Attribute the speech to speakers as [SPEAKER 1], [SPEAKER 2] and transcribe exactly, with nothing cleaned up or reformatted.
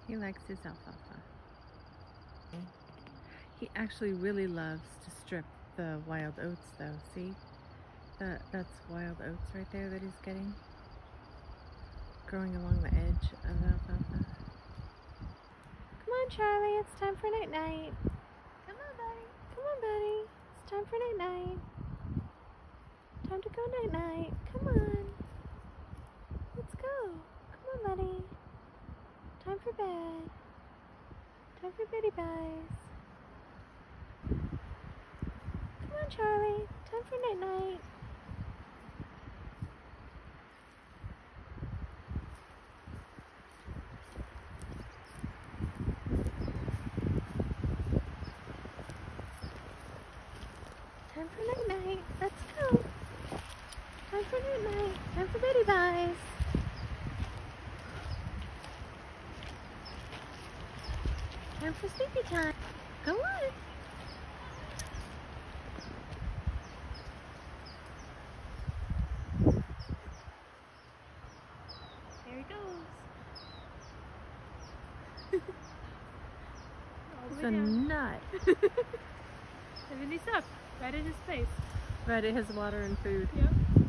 [SPEAKER 1] He likes his alfalfa. He actually really loves to strip the wild oats though. See? That, that's wild oats right there that he's getting. Growing along the edge of the alfalfa. Come on, Charlie. It's time for night-night. Come on, buddy. Come on, buddy. It's time for night-night. Time to go night-night. Come on. Let's go. Come on, buddy. Time for bed. Time for beddy buys. Come on, Charlie. Time for night-night. Time for night-night. Let's go. Time for night-night. Time for beddy buys. Time for sleepy time. Go on. There he goes. It's a nut.
[SPEAKER 2] And then he stopped right at his face.
[SPEAKER 1] Right at his water and food.
[SPEAKER 2] Yep.